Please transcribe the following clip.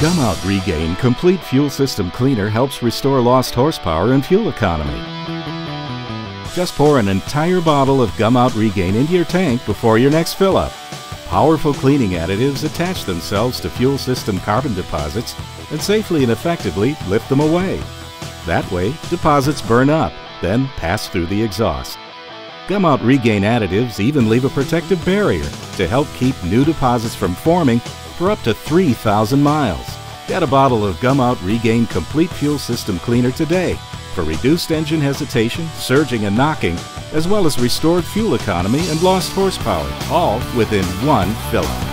Gumout Regain Complete Fuel System Cleaner helps restore lost horsepower and fuel economy. Just pour an entire bottle of Gumout Regain into your tank before your next fill-up. Powerful cleaning additives attach themselves to fuel system carbon deposits and safely and effectively lift them away. That way, deposits burn up, then pass through the exhaust. Gumout Regain additives even leave a protective barrier to help keep new deposits from forming for up to 3,000 miles. Get a bottle of Gumout Regain Complete Fuel System Cleaner today for reduced engine hesitation, surging and knocking, as well as restored fuel economy and lost horsepower, all within one fill-up.